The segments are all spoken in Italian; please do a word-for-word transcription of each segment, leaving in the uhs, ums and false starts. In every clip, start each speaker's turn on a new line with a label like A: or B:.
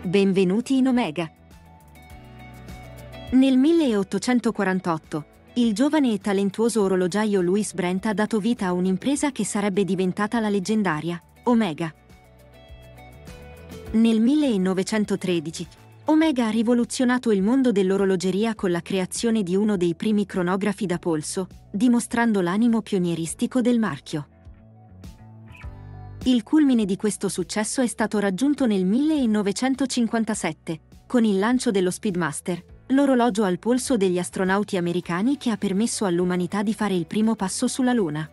A: Benvenuti in Omega. Nel milleottocentoquarantotto, il giovane e talentuoso orologiaio Louis Brent ha dato vita a un'impresa che sarebbe diventata la leggendaria Omega. Nel millenovecentotredici, Omega ha rivoluzionato il mondo dell'orologeria con la creazione di uno dei primi cronografi da polso, dimostrando l'animo pionieristico del marchio. Il culmine di questo successo è stato raggiunto nel millenovecentocinquantasette, con il lancio dello Speedmaster, l'orologio al polso degli astronauti americani che ha permesso all'umanità di fare il primo passo sulla Luna.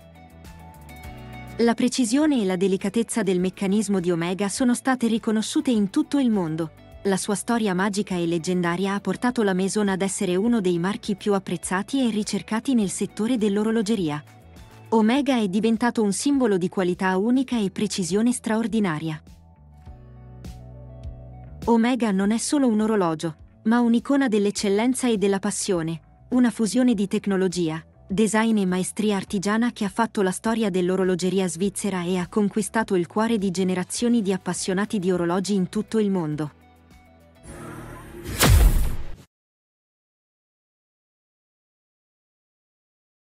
A: La precisione e la delicatezza del meccanismo di Omega sono state riconosciute in tutto il mondo. La sua storia magica e leggendaria ha portato la Maison ad essere uno dei marchi più apprezzati e ricercati nel settore dell'orologeria. Omega è diventato un simbolo di qualità unica e precisione straordinaria. Omega non è solo un orologio, ma un'icona dell'eccellenza e della passione, una fusione di tecnologia, design e maestria artigiana che ha fatto la storia dell'orologeria svizzera e ha conquistato il cuore di generazioni di appassionati di orologi in tutto il mondo.